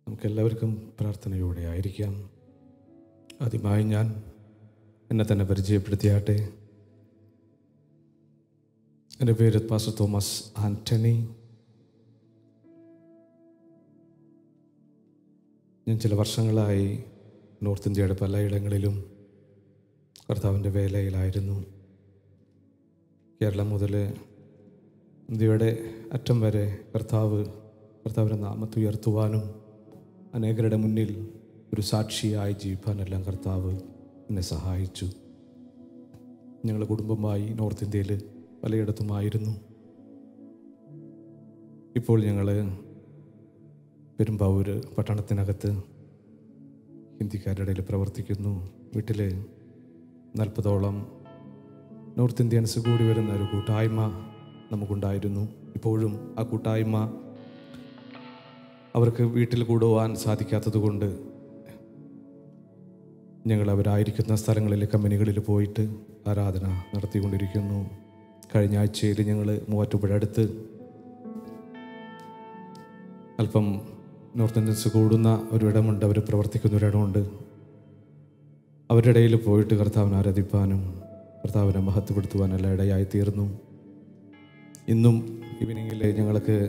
നമുക്കെല്ലാവർക്കും പ്രാർത്ഥനയോടെ ആയിരിക്കാം. ആദ്യമായി ഞാൻ എന്നെ തന്നെ പരിചയപ്പെടുത്തിയാട്ടെ. എൻ്റെ പേര് പാസ്റ്റർ തോമസ് ആൻ്റണി. ഞാൻ ചില വർഷങ്ങളായി നോർത്ത് ഇന്ത്യയുടെ പലയിടങ്ങളിലും കർത്താവിൻ്റെ വേലയിലായിരുന്നു. കേരളം മുതൽ ഇന്ത്യയുടെ അറ്റം വരെ കർത്താവിൻ്റെ നാമത്തെ ഉയർത്തുവാനും അനേകരുടെ മുന്നിൽ ഒരു സാക്ഷിയായി ജീവിക്കാനെല്ലാം കർത്താവ് എന്നെ സഹായിച്ചു. ഞങ്ങൾ കുടുംബമായി നോർത്ത് ഇന്ത്യയിൽ പലയിടത്തുമായിരുന്നു. ഇപ്പോൾ ഞങ്ങൾ പെരുമ്പാവൂർ പട്ടണത്തിനകത്ത് ഹിന്ദിക്കാരുടെ ഇടയിൽ പ്രവർത്തിക്കുന്നു. വീട്ടിൽ 40ഓളം നോർത്ത് ഇന്ത്യൻസ് കൂടി വരുന്ന ഒരു കൂട്ടായ്മ നമുക്കുണ്ടായിരുന്നു. ഇപ്പോഴും ആ കൂട്ടായ്മ അവർക്ക് വീട്ടിൽ കൂടുവാൻ സാധിക്കാത്തത് കൊണ്ട് ഞങ്ങൾ അവരായിരിക്കുന്ന സ്ഥലങ്ങളിൽ കമ്പനികളിൽ പോയിട്ട് ആരാധന നടത്തിക്കൊണ്ടിരിക്കുന്നു. കഴിഞ്ഞ ആഴ്ചയിൽ ഞങ്ങൾ മൂവാറ്റുപുഴ അടുത്ത് അല്പം നോർത്ത് ഇന്ത്യൻസ് കൂടുന്ന ഒരിടമുണ്ട്, അവർ പ്രവർത്തിക്കുന്ന ഒരിടമുണ്ട്. അവരുടെ ഇടയിൽ പോയിട്ട് കർത്താവിനെ ആരാധിപ്പാനും കർത്താവിനെ മഹത്വപ്പെടുത്തുവാനെല്ലാം ഇടയായി തീർന്നു. ഇന്നും ഈവനിങ്ങിൽ ഞങ്ങൾക്ക്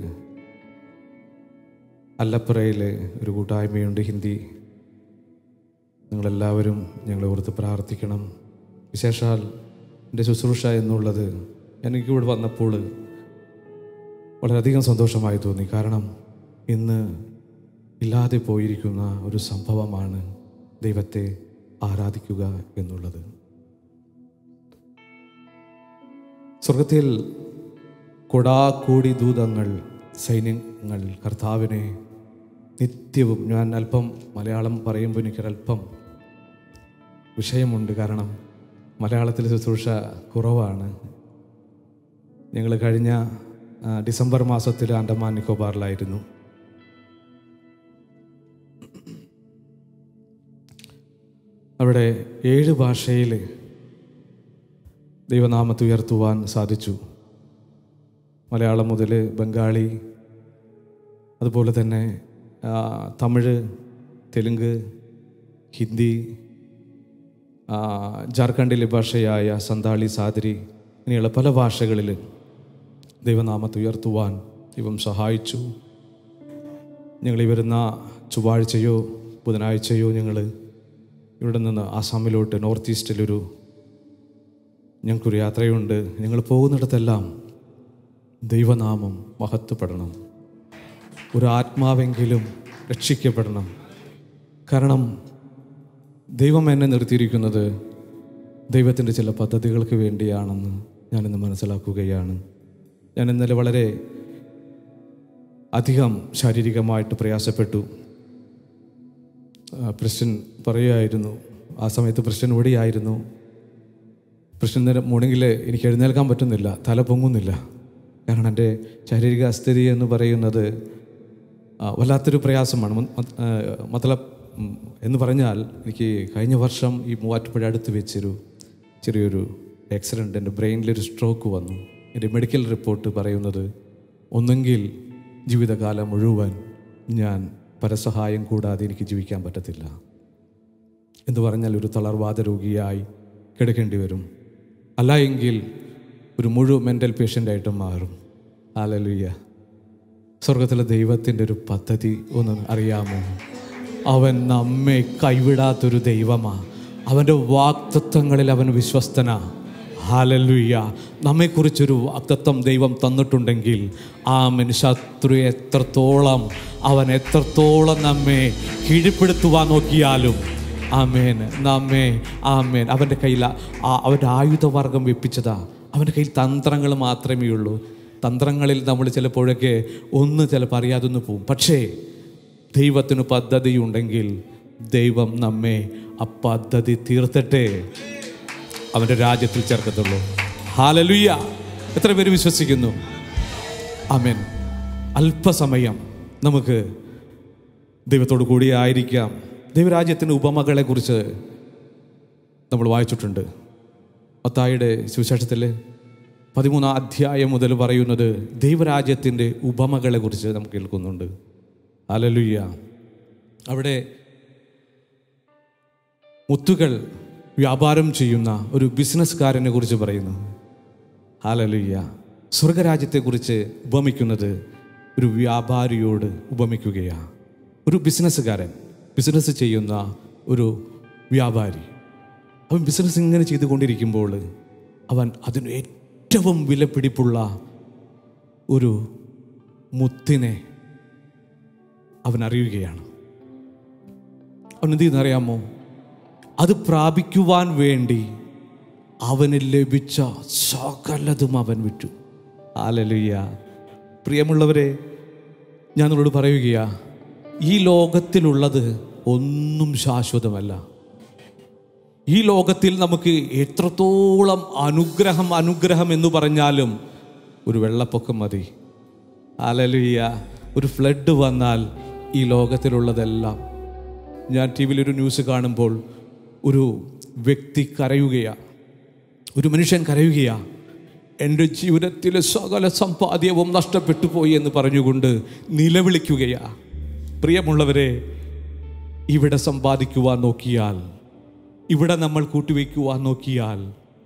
അല്ലപ്പുറയിൽ ഒരു കൂട്ടായ്മയുണ്ട്, ഹിന്ദി. നിങ്ങളെല്ലാവരും ഞങ്ങളെ ഓർത്ത് പ്രാർത്ഥിക്കണം. വിശേഷാൽ എൻ്റെ ശുശ്രൂഷ എന്നുള്ളത് എനിക്കിവിടെ വന്നപ്പോൾ വളരെയധികം സന്തോഷമായി തോന്നി. കാരണം ഇന്ന് ഇല്ലാതെ പോയിരിക്കുന്ന ഒരു സംഭവമാണ് ദൈവത്തെ ആരാധിക്കുക എന്നുള്ളത്. സ്വർഗത്തിൽ കൊടാക്കോടി ദൂതങ്ങൾ, സൈന്യങ്ങൾ കർത്താവിനെ നിത്യവും, ഞാൻ അല്പം മലയാളം പറയുമ്പോൾ എനിക്കൊരല്പം വിഷയമുണ്ട്, കാരണം മലയാളത്തിൽ ശുശ്രൂഷ കുറവാണ്. ഞങ്ങൾ കഴിഞ്ഞ ഡിസംബർ മാസത്തിൽ ആൻഡമാൻ നിക്കോബാറിലായിരുന്നു. അവിടെ 7 ഭാഷയിൽ ദൈവനാമത്തെ ഉയർത്തുവാൻ സാധിച്ചു. മലയാളം മുതൽ ബംഗാളി, അതുപോലെ തന്നെ തമിഴ്, തെലുങ്ക്, ഹിന്ദി, ജാർഖണ്ഡിലെ ഭാഷയായ സന്താളി, സാദരി, ഇങ്ങനെയുള്ള പല ഭാഷകളിൽ ദൈവനാമത്തെ ഉയർത്തുവാൻ ദൈവം സഹായിച്ചു. ഞങ്ങൾ ഈ വരുന്ന ചൊവ്വാഴ്ചയോ ബുധനാഴ്ചയോ ഞങ്ങൾ ഇവിടെ നിന്ന് ആസാമിലോട്ട് നോർത്ത് ഈസ്റ്റിലൊരു ഞങ്ങൾക്കൊരു യാത്രയുണ്ട്. ഞങ്ങൾ പോകുന്നിടത്തെല്ലാം ദൈവനാമം മഹത്വപ്പെടണം, ഒരു ആത്മാവെങ്കിലും രക്ഷിക്കപ്പെടണം. കാരണം ദൈവം എന്നെ നിർത്തിയിരിക്കുന്നത് ദൈവത്തിൻ്റെ ചില പദ്ധതികൾക്ക് വേണ്ടിയാണെന്ന് ഞാനിന്ന് മനസ്സിലാക്കുകയാണ്. ഞാൻ ഇന്നലെ വളരെ അധികം ശാരീരികമായിട്ട് പ്രയാസപ്പെട്ടു. പ്രശ്നൻ പറയുമായിരുന്നു, ആ സമയത്ത് പ്രശ്നൻ ഓടിയായിരുന്നു. പ്രശ്നം മോർണിംഗിൽ എനിക്ക് എഴുന്നേൽക്കാൻ പറ്റുന്നില്ല, തല പൊങ്ങുന്നില്ല. കാരണം എൻ്റെ ശാരീരിക സ്ഥിതി എന്ന് പറയുന്നത് വല്ലാത്തൊരു പ്രയാസമാണ്. മതലബ് എന്ന് പറഞ്ഞാൽ എനിക്ക് കഴിഞ്ഞ വർഷം ഈ മൂവാറ്റുപുഴ അടുത്ത് വെച്ചൊരു ചെറിയൊരു ആക്സിഡൻറ്റ്, എൻ്റെ ബ്രെയിനിലൊരു സ്ട്രോക്ക് വന്നു. എൻ്റെ മെഡിക്കൽ റിപ്പോർട്ട് പറയുന്നത് ഒന്നെങ്കിൽ ജീവിതകാലം മുഴുവൻ ഞാൻ പരസഹായം കൂടാതെ എനിക്ക് ജീവിക്കാൻ പറ്റത്തില്ല എന്ന് പറഞ്ഞാൽ ഒരു തളർവാദ രോഗിയായി കിടക്കേണ്ടി വരും, അല്ല എങ്കിൽ ഒരു മുഴുവൻ മെൻ്റൽ പേഷ്യൻ്റായിട്ട് മാറും. ഹല്ലേലൂയ. സ്വർഗത്തിലെ ദൈവത്തിൻ്റെ ഒരു പദ്ധതി ഒന്ന് അറിയാമോ? അവൻ നമ്മെ കൈവിടാത്തൊരു ദൈവമാണ്. അവൻ്റെ വാഗ്ദത്തങ്ങളിൽ അവൻ വിശ്വസ്തനാ. ഹല്ലേലൂയ. നമ്മെക്കുറിച്ചൊരു വാഗ്ദത്തം ദൈവം തന്നിട്ടുണ്ടെങ്കിൽ ശത്രു എത്രത്തോളം നമ്മെ കീഴ്പ്പെടുത്തുവാൻ നോക്കിയാലും ആമേൻ, ആമേൻ, അവൻ്റെ കയ്യിൽ അവൻ്റെ ആയുധവർഗം വെപ്പിച്ചതാ. അവൻ്റെ കയ്യിൽ തന്ത്രങ്ങൾ മാത്രമേ ഉള്ളൂ. തന്ത്രങ്ങളിൽ നമ്മൾ ചിലപ്പോഴൊക്കെ ചിലപ്പോൾ അറിയാതൊന്ന് പോവും. പക്ഷേ ദൈവത്തിന് പദ്ധതി ഉണ്ടെങ്കിൽ ദൈവം നമ്മെ ആ പദ്ധതി തീർത്തിട്ടേ അവൻ്റെ രാജ്യത്തിൽ ചേർക്കത്തുള്ളൂ. ഹല്ലേലൂയ. എത്ര പേര് വിശ്വസിക്കുന്നു? ആമേൻ. അല്പസമയം നമുക്ക് ദൈവത്തോടു കൂടി ആയിരിക്കാം. ദൈവരാജ്യത്തിൻ്റെ ഉപമകളെക്കുറിച്ച് നമ്മൾ വായിച്ചിട്ടുണ്ട്. മത്തായിയുടെ സുവിശേഷത്തിൽ 13-ാം അധ്യായം മുതൽ പറയുന്നത് ദൈവരാജ്യത്തിൻ്റെ ഉപമകളെക്കുറിച്ച് നമുക്ക് കേൾക്കുന്നുണ്ട്. ഹല്ലേലൂയ. അവിടെ മുത്തുകൾ വ്യാപാരം ചെയ്യുന്ന ഒരു ബിസിനസ്സുകാരനെ കുറിച്ച് പറയുന്നു. ഹല്ലേലൂയ. സ്വർഗരാജ്യത്തെക്കുറിച്ച് ഉപമിക്കുന്നത് ഒരു വ്യാപാരിയോട് ഉപമിക്കുകയാണ്. ഒരു ബിസിനസ്സുകാരൻ, ബിസിനസ് ചെയ്യുന്ന ഒരു വ്യാപാരി, അവൻ ബിസിനസ് ഇങ്ങനെ ചെയ്തുകൊണ്ടിരിക്കുമ്പോൾ അവൻ അതിന് ഏറ്റവും വിലപിടിപ്പുള്ള ഒരു മുത്തിനെ അവൻ അറിയുകയാണ്. അവൻ എന്ത് ചെയ്യുന്നറിയാമോ? അത് പ്രാപിക്കുവാൻ വേണ്ടി അവന് ലഭിച്ച സകലതും അവൻ വിറ്റു. ഹല്ലേലൂയ. പ്രിയമുള്ളവരെ, ഞാൻ നിങ്ങളോട് പറയുകയാ, ഈ ലോകത്തിലുള്ളത് ഒന്നും ശാശ്വതമല്ല. ഈ ലോകത്തിൽ നമുക്ക് എത്രത്തോളം അനുഗ്രഹം എന്ന് പറഞ്ഞാലും ഒരു വെള്ളപ്പൊക്കം മതി. ഹല്ലേലൂയ. ഒരു ഫ്ലഡ് വന്നാൽ ഈ ലോകത്തിലുള്ളതെല്ലാം. ഞാൻ ടി വിയിലൊരു ന്യൂസ് കാണുമ്പോൾ ഒരു വ്യക്തി കരയുകയാണ്, ഒരു മനുഷ്യൻ കരയുകയാണ്. എൻ്റെ ജീവിതത്തിലെ സകല സമ്പാദ്യവും നഷ്ടപ്പെട്ടു പോയി എന്ന് പറഞ്ഞുകൊണ്ട് നിലവിളിക്കുകയാണ്. പ്രിയമുള്ളവരെ, ഇവിടെ സമ്പാദിക്കുവാൻ നോക്കിയാൽ, ഇവിടെ നമ്മൾ കൂട്ടിവെക്കുവാൻ നോക്കിയാൽ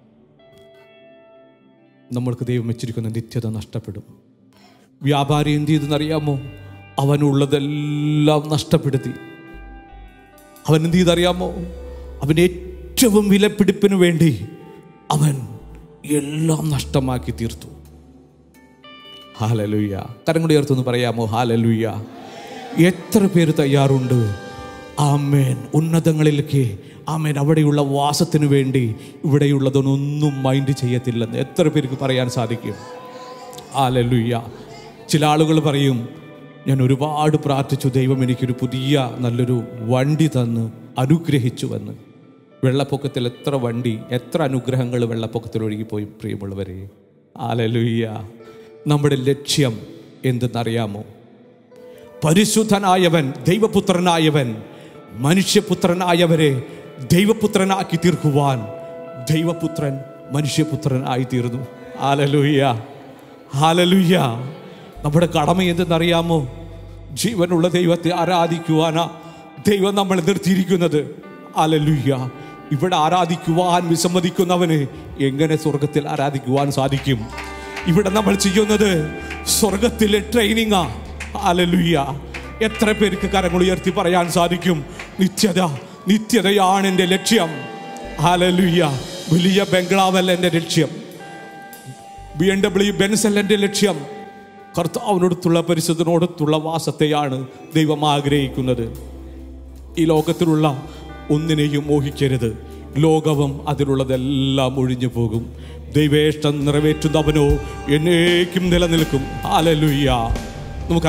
നമ്മൾക്ക് ദൈവം വെച്ചിരിക്കുന്ന നിത്യത നഷ്ടപ്പെടും. വ്യാപാരി എന്ത് ചെയ്തെന്നറിയാമോ? അവനുള്ളതെല്ലാം നഷ്ടപ്പെടുത്തി. അവൻ എന്ത് ചെയ്തറിയാമോ? അവൻ ഏറ്റവും വിലപിടിപ്പിന് വേണ്ടി അവൻ എല്ലാം നഷ്ടമാക്കി തീർത്തു. ഹല്ലേലൂയ. കരം കൂടി ഉയർത്തൊന്ന് പറയാമോ? ഹല്ലേലൂയ. എത്ര പേര് തയ്യാറുണ്ട് ആമേൻ ഉന്നതങ്ങളിലേക്ക്, ആമേൻ അവിടെയുള്ള വാസത്തിന് വേണ്ടി ഇവിടെയുള്ളതൊന്നും മൈൻഡ് ചെയ്യത്തില്ലെന്ന് എത്ര പേർക്ക് പറയാൻ സാധിക്കും? ഹല്ലേലൂയ. ചില ആളുകൾ പറയും, ഞാൻ ഒരുപാട് പ്രാർത്ഥിച്ചു, ദൈവം എനിക്കൊരു പുതിയ നല്ലൊരു വണ്ടി തന്ന് അനുഗ്രഹിച്ചുവെന്ന്. വെള്ളപ്പൊക്കത്തിൽ എത്ര വണ്ടി, എത്ര അനുഗ്രഹങ്ങൾ വെള്ളപ്പൊക്കത്തിൽ ഒഴുകിപ്പോയി പ്രിയമുള്ളവരെ. ഹല്ലേലൂയ. നമ്മുടെ ലക്ഷ്യം എന്തെന്നറിയാമോ? പരിശുദ്ധനായവൻ, ദൈവപുത്രനായവൻ മനുഷ്യപുത്രനായവരെ ദൈവപുത്രനാക്കി തീർക്കുവാൻ ദൈവപുത്രൻ മനുഷ്യപുത്രനായി തീർന്നു. ഹല്ലേലൂയ. ഹല്ലേലൂയ. നമ്മുടെ കടമ എന്തെന്നറിയാമോ? ജീവനുള്ള ദൈവത്തെ ആരാധിക്കുവാനാ ദൈവം നമ്മൾ നിർത്തിയിരിക്കുന്നത്. ഹല്ലേലൂയ. ഇവിടെ ആരാധിക്കുവാൻ വിസമ്മതിക്കുന്നവന് എങ്ങനെ സ്വർഗത്തിൽ ആരാധിക്കുവാൻ സാധിക്കും? ഇവിടെ നമ്മൾ ചെയ്യുന്നത് സ്വർഗത്തിലെ ട്രെയിനിങ്ങാ. ഹല്ലേലൂയ. എത്ര പേർക്ക് കരങ്ങൾ ഉയർത്തി പറയാൻ സാധിക്കും? നിത്യതയാണ് എൻ്റെ ലക്ഷ്യം. ഹല്ലേലൂയ. വലിയ ബംഗ്ലാവല്ല എൻ്റെ ലക്ഷ്യം, BMW ബെൻസല്ല എൻ്റെ ലക്ഷ്യം. കർത്താവിനോടത്തുള്ള പരിശുദ്ധനോടത്തുള്ള വാസത്തെയാണ് ദൈവം ആഗ്രഹിക്കുന്നത്. ഈ ലോകത്തിലുള്ള ഒന്നിനെയും മോഹിക്കരുത്. ലോകവും അതിലുള്ളതെല്ലാം ഒഴിഞ്ഞു പോകും. ദൈവേഷ്ടം നിറവേറ്റുന്നവനോ എന്നേക്കും നിലനിൽക്കും. ഹല്ലേലൂയ. നമുക്ക്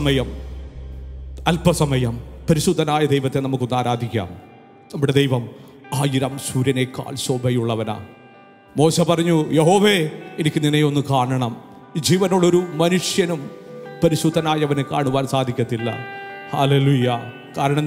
അല്പസമയം പരിശുദ്ധനായ ദൈവത്തെ നമുക്കൊന്ന് ആരാധിക്കാം. നമ്മുടെ ദൈവം 1000 സൂര്യനേക്കാൾ ശോഭയുള്ളവനാ. മോശ പറഞ്ഞു, യഹോവേ എനിക്ക് നിന്നെ ഒന്ന് കാണണം. ഈ ജീവനുള്ളൊരു മനുഷ്യനും പരിശുദ്ധനായവനെ കാണുവാൻ സാധിക്കത്തില്ല. ഹല്ലേലൂയ. കാരണം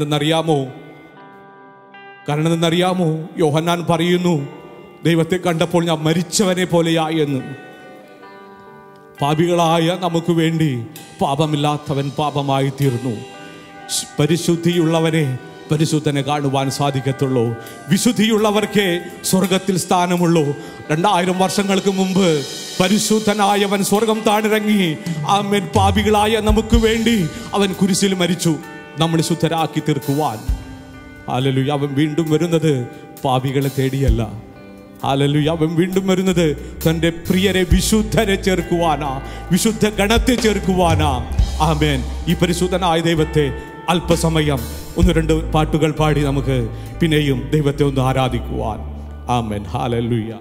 എന്തെന്നറിയാമോ? യോഹന്നാൻ പറയുന്നു, ദൈവത്തെ കണ്ടപ്പോൾ ഞാൻ മരിച്ചവനെ പോലെയായി എന്ന്. പാപികളായ നമുക്ക് വേണ്ടി പാപമില്ലാത്തവൻ പാപമായി തീർന്നു. പരിശുദ്ധിയുള്ളവനെ പരിശുദ്ധനെ കാണുവാൻ സാധിക്കത്തുള്ളൂ. വിശുദ്ധിയുള്ളവർക്കേ സ്വർഗത്തിൽ സ്ഥാനമുള്ളൂ. 2000 വർഷങ്ങൾക്ക് മുമ്പ് പരിശുദ്ധനായവൻ സ്വർഗം താണിറങ്ങി ആമേൻ പാപികളായ നമുക്ക് വേണ്ടി അവൻ കുരിശിൽ മരിച്ചു, നമ്മൾ ശുദ്ധരാക്കി തീർക്കുവാൻ. ഹല്ലേലൂയ. അവൻ വീണ്ടും വരുന്നത് പാപികളെ തേടിയല്ല. ഹല്ലേലൂയ. അവൻ വീണ്ടും വരുന്നത് തൻ്റെ പ്രിയരെ വിശുദ്ധരെ ചേർക്കുവാനാ, വിശുദ്ധ ഗണത്തെ ചേർക്കുവാനാ. ആമേൻ. ഈ പരിശുദ്ധനായ ദൈവത്തെ അല്പസമയം 1-2 പാട്ടുകൾ പാടി നമുക്ക് പിന്നെയും ദൈവത്തെ ഒന്ന് ആരാധിക്കുവാൻ. ആമേൻ. ഹല്ലേലൂയ.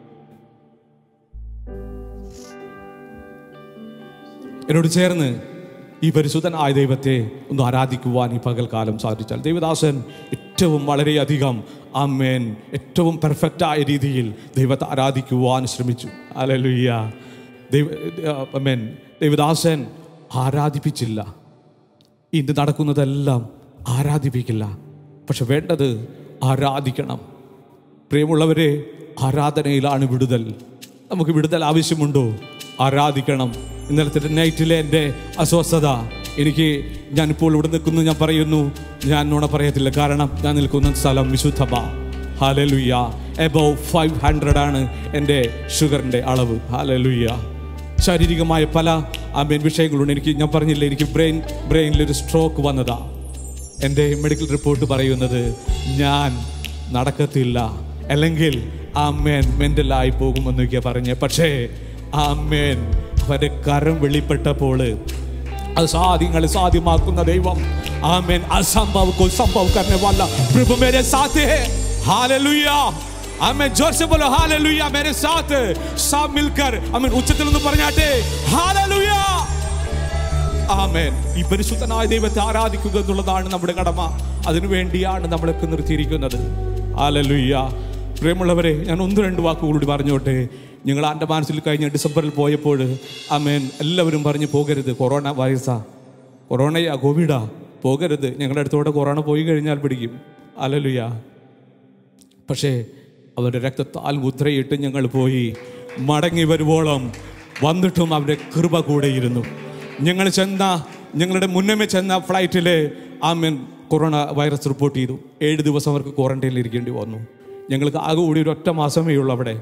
എന്നോട് ചേർന്ന് ഈ പരിശുദ്ധനായ ദൈവത്തെ ഒന്ന് ആരാധിക്കുവാൻ ഈ പകൽക്കാലം സാധിച്ചാൽ, ദൈവദാസൻ ഏറ്റവും വളരെയധികം ആമേൻ ഏറ്റവും പെർഫെക്റ്റായ രീതിയിൽ ദൈവത്തെ ആരാധിക്കുവാൻ ശ്രമിച്ചു. ഹല്ലേലൂയ. ആമേൻ. ദൈവദാസൻ ആരാധിപ്പിച്ചില്ല. ഇന്ന് നടക്കുന്നതെല്ലാം ആരാധിപ്പിക്കില്ല, പക്ഷെ വേണ്ടത് ആരാധിക്കണം. പ്രിയമുള്ളവരെ, ആരാധനയിലാണ് വിടുതൽ. നമുക്ക് വിടുതൽ ആവശ്യമുണ്ടോ? ആരാധിക്കണം. ഇന്നലത്തെ നൈറ്റിലെ എൻ്റെ അസ്വസ്ഥത ഞാനിപ്പോൾ ഇവിടെ നിൽക്കുന്നു, ഞാൻ പറയുന്നു, ഞാൻ നുണ പറയത്തില്ല. കാരണം ഞാൻ നിൽക്കുന്ന സ്ഥലം വിശുദ്ധമാ. ഹല്ലേലൂയ. എബവ് 500 ആണ് എൻ്റെ ഷുഗറിൻ്റെ അളവ്. ഹല്ലേലൂയ. ശാരീരികമായ പല വിഷയങ്ങളുണ്ട്. ഞാൻ പറഞ്ഞില്ലേ, എനിക്ക് ബ്രെയിനിലൊരു സ്ട്രോക്ക് വന്നതാ. എൻ്റെ മെഡിക്കൽ റിപ്പോർട്ട് പറയുന്നത് ഞാൻ നടക്കത്തില്ല, അല്ലെങ്കിൽ മെൻ്റലായി പോകുമെന്നൊക്കെ പറഞ്ഞ്. പക്ഷേ അവരുടെ കരം വെളിപ്പെട്ടപ്പോൾ അത് സാധ്യമാക്കുന്ന ദൈവം. असंभव को संभव करने वाला प्रभु मेरे साथ है. हालेलुया. जोर से बोलो हालेलुया. मेरे साथ सब मिलकर ഉച്ചത്തിൽ ഒന്ന് പറഞ്ഞാട്ടെ ഹാലേലൂയ. ഈ പരിശുദ്ധനായ ദൈവത്തെ ആരാധിക്കുക എന്നുള്ളതാണ് നമ്മുടെ കടമ. അതിനുവേണ്ടിയാണ് നമ്മളൊക്കെ നിർത്തിയിരിക്കുന്നത്. ഹല്ലേലൂയ. പ്രിയമുള്ളവരെ, ഞാൻ 1-2 വാക്കുകൂടി പറഞ്ഞോട്ടെ. ഞങ്ങൾ ആൻഡമാൻസിൽ കഴിഞ്ഞ ഡിസംബറിൽ പോയപ്പോൾ എല്ലാവരും പറഞ്ഞു പോകരുത്, കൊറോണ വൈറസാ, കൊറോണയാ, കോവിഡാ, പോകരുത്. ഞങ്ങളുടെ അടുത്തോടെ കൊറോണ പോയി കഴിഞ്ഞാൽ പിടിക്കും. ഹല്ലേലൂയ. പക്ഷേ അവരുടെ രക്തത്താൽ മുദ്രയിട്ട് ഞങ്ങൾ പോയി. മടങ്ങി വരുവോളം വന്നിട്ടും അവരുടെ കൃപ കൂടെയിരുന്നു. ഞങ്ങളുടെ മുന്നമേ ചെന്ന ഫ്ലൈറ്റിൽ കൊറോണ വൈറസ് റിപ്പോർട്ട് ചെയ്തു. 7 ദിവസം അവർക്ക് ക്വാറന്റൈനിൽ ഇരിക്കേണ്ടി വന്നു. ഞങ്ങൾക്ക് ആകെ കൂടി ഒരു ഒറ്റ മാസമേ ഉള്ളൂ അവിടെ.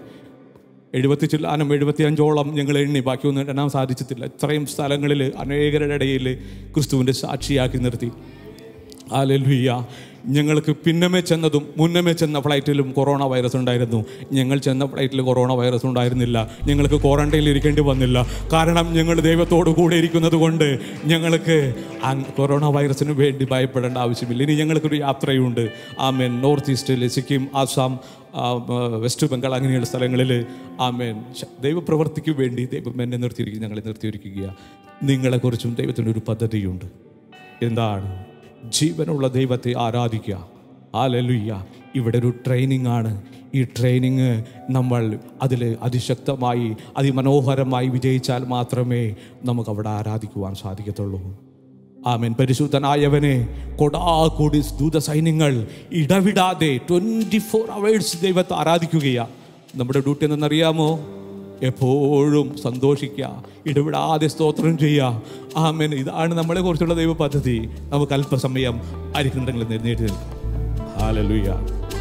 75ഓളം ഞങ്ങൾ എണ്ണി, ബാക്കിയൊന്നും എണ്ണാൻ സാധിച്ചിട്ടില്ല. ഇത്രയും സ്ഥലങ്ങളിൽ അനേകരുടെ ഇടയിൽ ക്രിസ്തുവിൻ്റെ സാക്ഷിയാക്കി നിർത്തി. ഹല്ലേലൂയ. ഞങ്ങൾക്ക് പിന്നമേ ചെന്നതും മുന്നമേ ചെന്ന ഫ്ലൈറ്റിലും കൊറോണ വൈറസ് ഉണ്ടായിരുന്നു. ഞങ്ങൾ ചെന്ന ഫ്ലൈറ്റിൽ കൊറോണ വൈറസ് ഉണ്ടായിരുന്നില്ല. ഞങ്ങൾക്ക് ക്വാറന്റൈനിൽ ഇരിക്കേണ്ടി വന്നില്ല. കാരണം ഞങ്ങൾ ദൈവത്തോടു കൂടെ ഇരിക്കുന്നത് കൊണ്ട് ഞങ്ങൾക്ക് കൊറോണ വൈറസിന് വേണ്ടി ഭയപ്പെടേണ്ട ആവശ്യമില്ല. ഇനി ഞങ്ങൾക്കൊരു യാത്രയുണ്ട്. നോർത്ത് ഈസ്റ്റിൽ, സിക്കിം, ആസാം, വെസ്റ്റ് ബംഗാൾ, അങ്ങനെയുള്ള സ്ഥലങ്ങളിൽ ദൈവപ്രവർത്തിക്ക് വേണ്ടി ദൈവം എന്നെ ഞങ്ങളെ നിർത്തിയിരിക്കുക. നിങ്ങളെക്കുറിച്ചും ദൈവത്തിൻ്റെ ഒരു പദ്ധതിയുണ്ട്. എന്താണ്? ജീവനുള്ള ദൈവത്തെ ആരാധിക്കുക. ഹല്ലേലൂയ. ഇവിടെ ഒരു ട്രെയിനിങ് ആണ്. ഈ ട്രെയിനിങ് നമ്മൾ അതിൽ അതിശക്തമായി അതിമനോഹരമായി വിജയിച്ചാൽ മാത്രമേ നമുക്കവിടെ ആരാധിക്കുവാൻ സാധിക്കത്തുള്ളൂ. പരിശുദ്ധനായവനെ കൊടാകൂടി ദൂതസൈന്യങ്ങൾ ഇടവിടാതെ 24 hours ദൈവത്തെ ആരാധിക്കുകയാണ്. നമ്മുടെ ഡ്യൂട്ടി എന്തെന്നറിയാമോ? എപ്പോഴും സന്തോഷിക്കുക, ഇടവിടാതെ സ്തോത്രം ചെയ്യുക. ഇതാണ് നമ്മളെ കുറിച്ചുള്ള ദൈവ പദ്ധതി. നമുക്ക് അല്പസമയം ആയിരിക്കുന്നുണ്ടെങ്കിൽ എഴുന്നേറ്റ് നിൽക്കാം. ഹല്ലേലൂയ.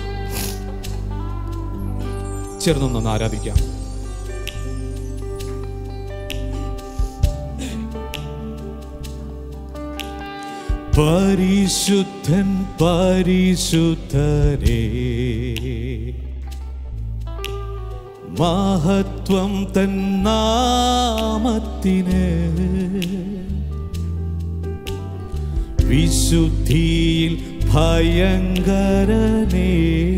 ചേർന്നൊന്ന് ആരാധിക്കാം. പരിശുദ്ധൻ പരിശുദ്ധരേ, മഹത്വം തൻ നാമത്തിന്, വിശുദ്ധിയിൽ ഭയങ്കരനേ,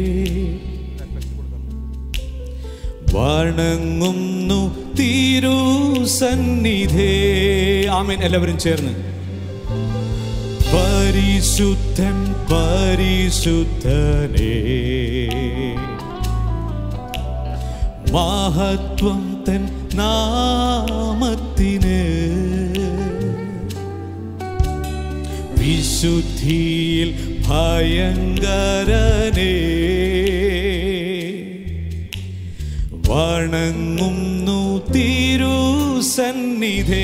വണങ്ങുന്നു തിരുസന്നിധേ. ആമേൻ. എല്ലാവരും ചേർന്ന് പരിശുദ്ധൻ പരിശുദ്ധനേ, മഹത്വം തൻ നാമത്തിന്, വിശുദ്ധിയിൽ ഭയങ്കരനേ, വണങ്ങുന്നു തിരുസന്നിധേ.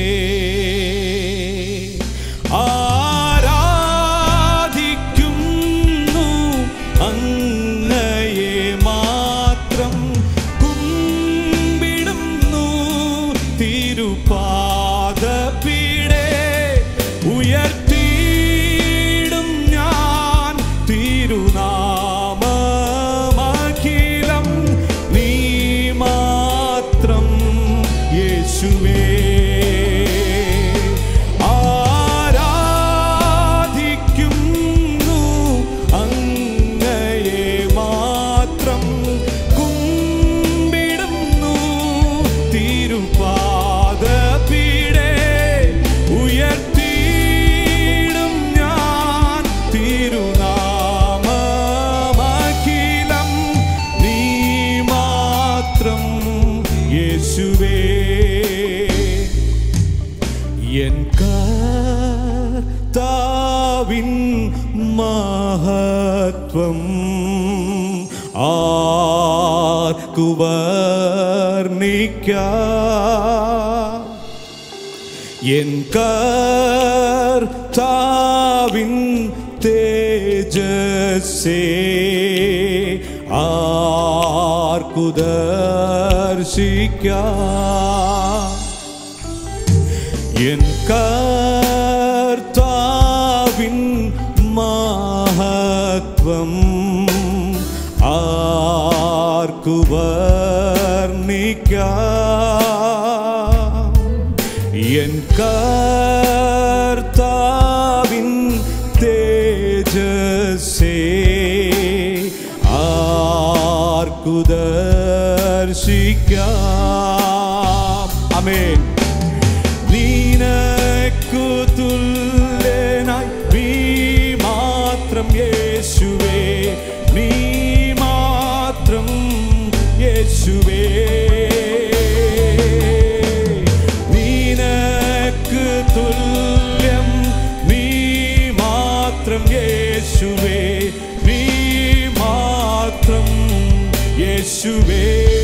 ആരാധിക്കുന്നു അങ്ങയെ മാത്രം, കുമ്പിടുന്നു തിരുപാദപീഠേ, ഉയർത്തിയിടും ഞാൻ തിരുനാമമഖിലം. നീ മാത്രം യേശുവേ, ആരാധിക്കുന്നു അങ്ങയെ മാത്രം, കുമ്പിടുന്നു തിരുപാദപീഠേ, ഉയർത്തിയിടും ഞാൻ തിരുനാമമഖിലം. നീ മാത്രം യേശുവേ. എൻ കർത്താവിൻ മഹത്വം ആർക്കു വർണ്ണിക്കാം? എൻ കർത്താവിൻ തേജസ്സേ ആർക്കു ദർശിക്കാം? എൻ കർത്താവിൻ മഹത്വം ആർക്കു വർണ്ണിക്കാം? എൻ കർത്താവിൻ തേജസ്സേ ആർക്കു ദർശിക്കാം? ആമേൻ. നിനക്കു തുല്യനായി നീ മാത്രം യേശുവേ, നീ മാത്രം യേശുവേ. നിനക്ക് തുല്യം നീ മാത്രം യേശുവേ, നീ മാത്രം യേശുവേ.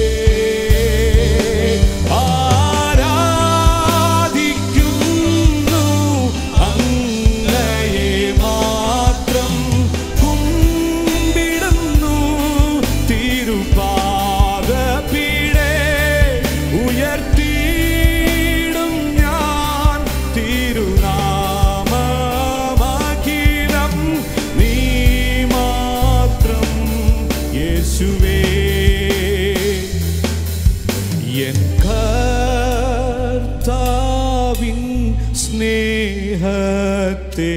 സ്നേഹത്തെ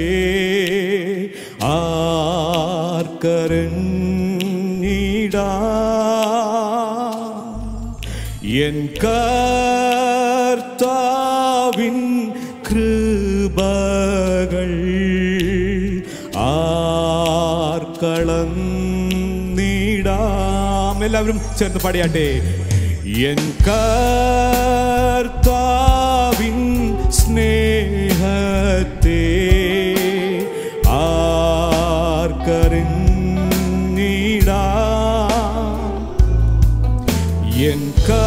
ആർക്കറിഞ്ഞിടാം? എൻ കർത്താവിൻ കൃപകൾ ആർക്കളന്നിടാം? എല്ലാവരും ചേർന്ന് പാടിയാട്ടെ. എൻ കർത്താവിൻ സ്നേഹത്തെ ആർക്കറിഞ്ഞിടാം? എൻ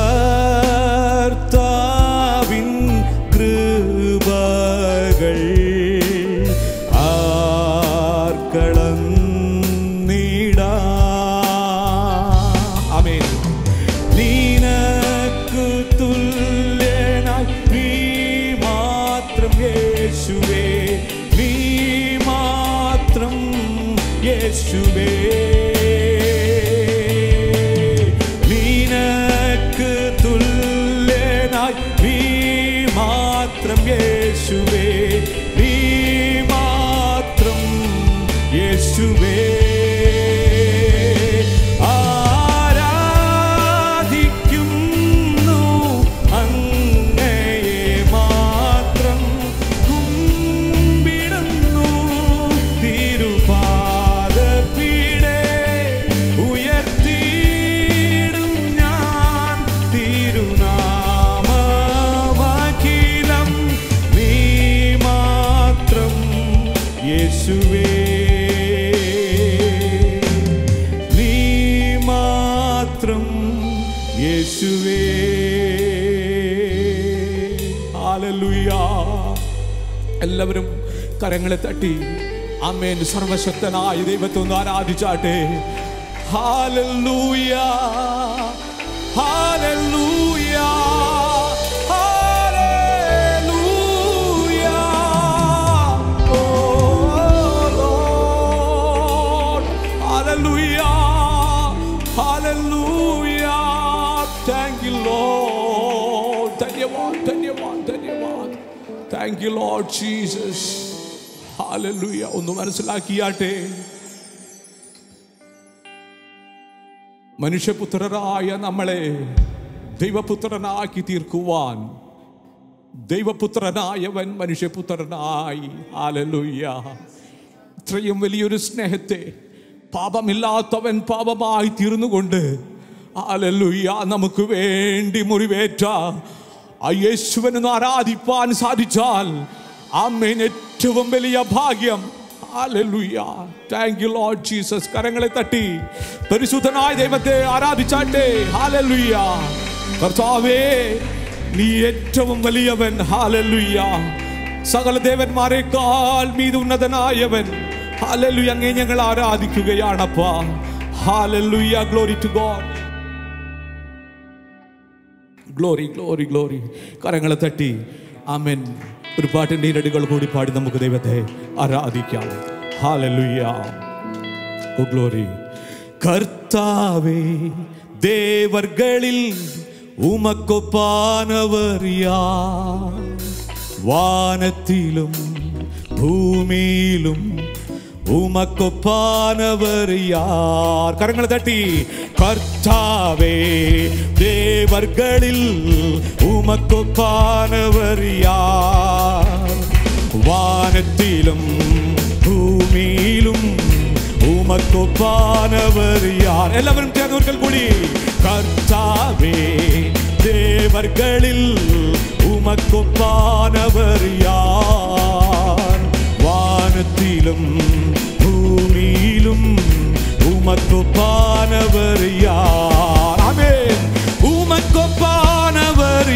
കർത്താവിൻ കൃപകൾ ആർക്കളന്നിടാം? ആമേൻ. നിനക്ക് തുല്യനായി നീ മാത്രം യേശുവേ, നീ മാത്രം യേശുവേ. നിനക്ക് തുല്യനായി നീ മാത്രം യേശുവേ, നീ മാത്രം യേശുവേ. യേശുവേ, ഹല്ലേലൂയ. എല്ലാവരും കരങ്ങളെ തട്ടി ആമേൻ. സർവശക്തനായ ദൈവത്തെ ഒന്ന് ആരാധിച്ചാട്ടെ. ഹല്ലേലൂയ, ഹല്ലേലൂയ, ഹല്ലേലൂയ. ഓ ലോർഡ്, ഹല്ലേലൂയ, ഹല്ലേലൂയ. Thank you, Lord. ധന്യവാദ്, ധന്യവാദ്, ധന്യവാദ്. Thank you, Lord Jesus. Hallelujah. ഒന്ന് മനസ്സിലാക്കിയാട്ടെ, മനുഷ്യപുത്രരായ നമ്മളെ ദൈവപുത്രനാക്കി തീർക്കുവാൻ ദൈവപുത്രനായവൻ മനുഷ്യപുത്രനായി. ഹല്ലേലൂയ. ഇത്രയും വലിയൊരു സ്നേഹത്തെ പാപമില്ലാത്തവൻ പാപമായി തീർന്നുകൊണ്ട് ഹല്ലേലൂയ നമുക്ക് വേണ്ടി മുറിവേറ്റ ആ യേശുവിനെ ആരാധിപ്പാൻ സാധിച്ചാൽ ആമേൻ ഏറ്റവും വലിയ ഭാഗ്യം. ഹല്ലേലൂയ. Thank you Lord Jesus. കരങ്ങളെ തട്ടി പരിശുദ്ധനായ ദൈവത്തെ ആരാധിച്ചാട്ടെ. ഹല്ലേലൂയ. കർത്താവേ, നീ ഏറ്റവും വലിയവൻ. ഹല്ലേലൂയ. സകല ദേവന്മാരെക്കാൾ മീതെ ഉന്നതനായവൻ. ഹല്ലേലൂയ. അങ്ങേ ഞങ്ങൾ ആരാധിക്കുകയാണപ്പാ. ഹല്ലേലൂയ. Glory to God. Glory glory glory. കരങ്ങളെ തട്ടി ആമേൻ. ഒരു പാട്ടിൻ്റെ ഇരടികൾ കൂടി പാടി നമുക്ക് ദൈവത്തെ ആരാധിക്കാം. ഹല്ലേലൂയ. Oh glory. കർത്താവേ ദേവർകളിൽ ഉമക്കൊപ്പാനവർ യാർ? വാനത്തിലും ഭൂമിയിലും ഉമക്കൊപ്പാനവർ യാർ? കരങ്ങൾ തട്ടി. കർത്താവേ ദേവർകളിൽ ഉമക്കൊപ്പാനവർ യാർ? വാനത്തിലും ഭൂമിയിലും ഉമക്കൊപ്പാനവർ യാർ? എല്ലാവരും ചേർന്നവർക്കൽ കൂടി. കർത്താവേ ദേവർകളിൽ ഉമക്കൊപ്പാനവർ യാർ? വാനത്തിലും ഭൂമിയിലും ഉമക്കൊപ്പാനവർ യാർ? ആമേൻ. ഉമക്കൊപ്പാനവർ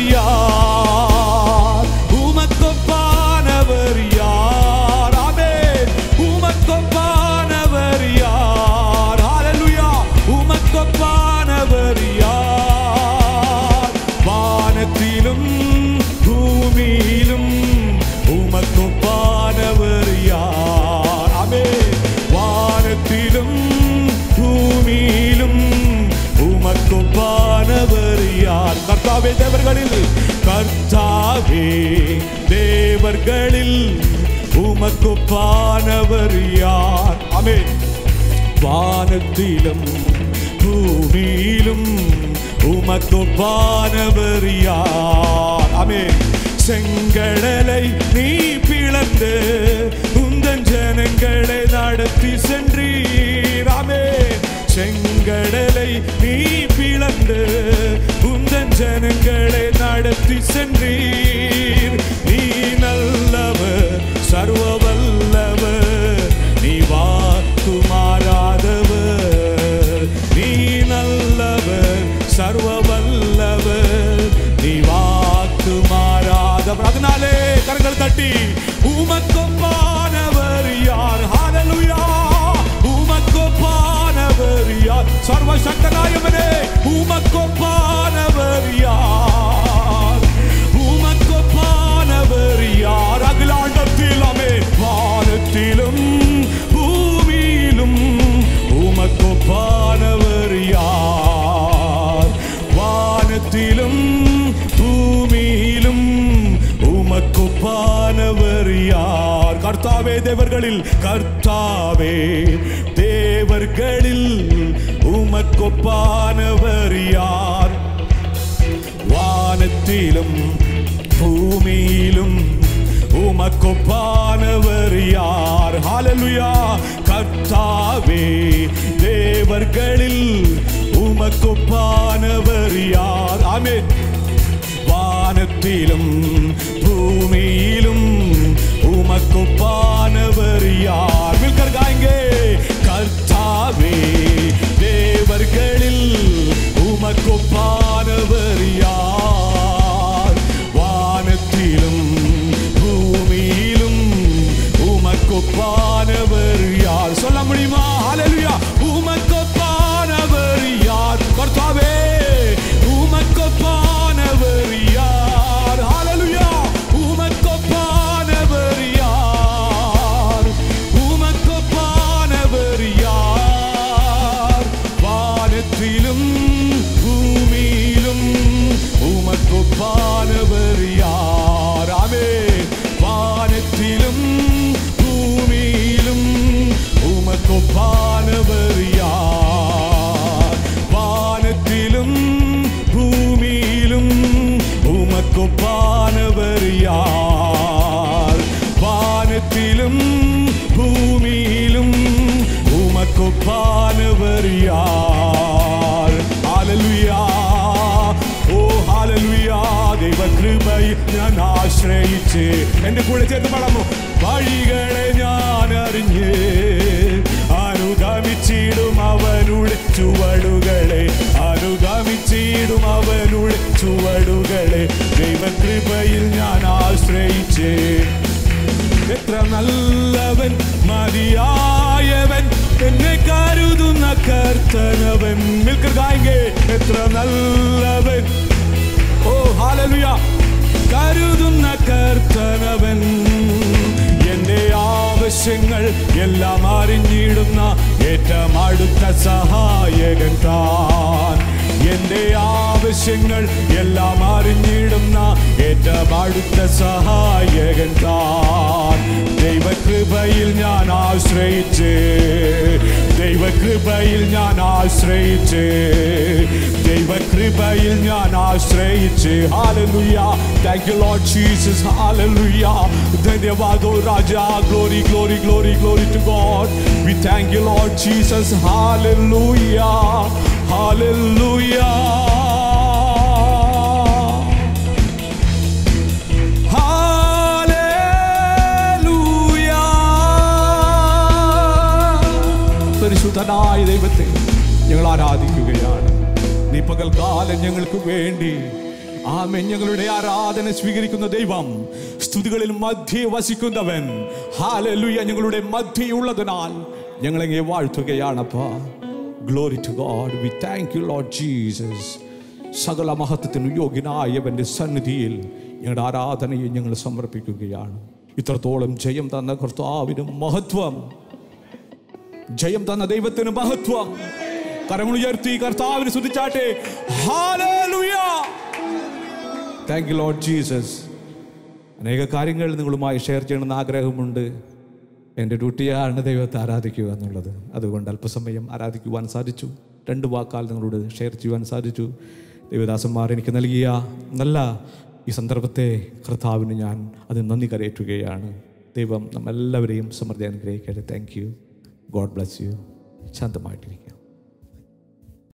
യാർ? ഉമക്കൊപ്പാനവർ യാർ? ആമേൻ. ഉമക്കൊപ്പാനവർ യാർ? ഹല്ലേലൂയ. ഉമക്കൊപ്പാനവർ യാർ? വാനത്തിലും ഭൂമിയിലും ഉമക്കൊപ്പാനവർ യാർ? ആമേൻ. വാനത്തിലും ഭൂമിയിലും ഉമക്കൊപ്പാനവർ യാർ? കർത്താവേ ദേവർകളിൽ, കർത്താവേ ദേവർകളിൽ ഉമക്കൊപ്പാനവർ യാർ? ആമേൻ. വാനത്തിലും ഭൂമിയിലും உமக்கொப்பானவர் யார்? ஆமென். செங்கடலை நீ பிளந்து உந்தன் ஜனங்களை நடத்தி சென்றீர். ஆமென். செங்கடலை நீ பிளந்து உந்தன் ஜனங்களை நடத்தி சென்றீர். நீ நல்லவர், சர்வ வல்லவர், நீ வாக்கு மாறாதவர். நீ நல்லவர், சர்வ வல்லவர், நீ வாக்கு மாறாதவர். அதனாலே கரங்கள் தட்டி உமக்கொப்பானவர் யார்? ஹல்லேலூயா. உமக்கொப்பானவர் யார்? சர்வசக்தனாயவனே உமக்கொப்பானவர் யார்? உமக்கொப்பானவர் யார்? அகிலாண்டத்தில் ஆமென். வானத்திலும் பூமியிலும் உமக்கொப்பானவர் யார்? வானத்திலும் பூமியிலும் உமக்கொப்பானவர் யார்? கர்த்தாவே தேவர்களில், கர்த்தாவே தேவர்களில் உமக்கொப்பானவர் யார்? வானத்திலும் பூமியிலும் உமக்கொப்பானவர் யார்? ஹல்லேலூயா. கர்த்தாவே தேவர்களில் உமக்கொப்பானவர் யார்? ஆமென். வானத்திலும் பூமியிலும் உமக்கொப்பானவர் யார்? மில்கர் காயங்கே. கர்த்தாவே தேவர்களில் உமக்கொப்பானவர் யார்? வானத்திலும் பூமியிலும் உமக்கொப்பானவர் யார்? சொல்ல முடியுமா? ஹல்லேலூயா. உமக்கொப்பானவர் யார்? கர்த்தாவே உமக்கொப்பானவர் யார்? ஹல்லேலூயா. உமக்கொப்பானவர் யார்? உமக்கொப்பானவர் யார்? வானத்திலும் பூமியிலும் உமக்கொப்பானவர் யார்? ஆமென். வானத்திலும் பூமியிலும் உமக்கொப்பானவர் யார்? வானத்திலும் பூமியிலும் உமக்கொப்பானவர் யார்? வானத்திலும் பூமியிலும் உமக்கொப்பானவர் யார்? ஹல்லேலூயா. ഓ ഹല്ലേലൂയ. ദൈവകൃപയെ ഞാൻ ആശ്രയിച്ച് എന്റെ കൂടെ ചേർന്ന് പാടാമോ? വഴികളെ ഞാൻ അറിഞ്ഞ് അനുഗമിച്ചിടും അവനുടെ ചുവടുകളെ, അനുഗമിച്ചിടും അവനുടെ ചുവടുകളെ. ദൈവകൃപയിൽ ഞാൻ ആശ്രയിച്ച് എത്ര നല്ലവൻ, മതിയാ मिलकर गाएंगे എത്ര നല്ലവൻ ഓ ഹല്ലേലൂയ കരുതുന്ന കർത്തനവൻ എന്റെ ആവശ്യങ്ങൾ എല്ലാം അറിഞ്ഞിടുന്ന ഏറ്റവും അടുത്ത സഹായകൻ താൻ എന്റെ ആവശ്യങ്ങൾ എല്ലാം അറിഞ്ഞിടുന്ന ഏറ്റവും അടുത്ത സഹായകൻ താൻ ദൈവകൃപയിൽ ഞാൻ ആശ്രയിച്ച് ദൈവകൃപയിൽ ഞാൻ ആശ്രയിച്ച് ദൈവകൃപയിൽ ഞാൻ ആശ്രയിച്ച് ഹല്ലേലൂയ താങ്ക് യു ലോർഡ് ജീസസ് ഹല്ലേലൂയ ധന്യവാദോ രാജാ glory glory glory glory to God we thank you Lord Jesus ഹല്ലേലൂയ ഹല്ലേലൂയ പരിശുദ്ധനായ ദൈവത്തെ ഞങ്ങൾ ആരാധിക്കുകയാണ് നീ പകൽക്കാലം ഞങ്ങൾക്ക് വേണ്ടി ആമേൻ ഞങ്ങളുടെ ആരാധന സ്വീകരിക്കുന്ന ദൈവം സ്തുതികളിൽ മധ്യേ വസിക്കുന്നവൻ ഹല്ലേലൂയ ഞങ്ങളുടെ മധ്യയുള്ളതിനാൽ ഞങ്ങളെങ്ങനെ വാഴ്ത്തുകയാണപ്പാ glory to God we thank you Lord Jesus സകല മഹത്വത്തിന് യോഗ്യനായവന്റെ സന്നിധിയിൽ ഞങ്ങളുടെ ആരാധനയെ ഞങ്ങൾ സമർപ്പിക്കുകയാണ് ഇത്രത്തോളം ജയം തന്ന കർത്താവിന് മഹത്വം ജയം തന്ന ദൈവത്തിന് മഹത്വം കരങ്ങൾ ഉയർത്തി കർത്താവിനെ സ്തുതിച്ചാട്ടെ ഹല്ലേലൂയ താങ്ക് യു ലോർഡ് ജീസസ് അനേക കാര്യങ്ങൾ നിങ്ങളുമായി ഷെയർ ചെയ്യണമെന്ന് ആഗ്രഹമുണ്ട് എൻ്റെ ഡ്യൂട്ടിയാണ് ദൈവത്തെ ആരാധിക്കുക എന്നുള്ളത് അതുകൊണ്ട് അല്പസമയം ആരാധിക്കുവാൻ സാധിച്ചു 2 വാക്കാൽ നിങ്ങളോട് ഷെയർ ചെയ്യുവാൻ സാധിച്ചു ദൈവദാസന്മാർ എനിക്ക് നൽകിയ നല്ല ഈ സന്ദർഭത്തെ കർത്താവിന് ഞാൻ അത് നന്ദി കരയറ്റുകയാണ് ദൈവം നമ്മെല്ലാവരെയും സമൃദ്ധി അനുഗ്രഹിക്കട്ടെ thank you God bless you. ശാന്തമായിട്ടിരിക്കുക.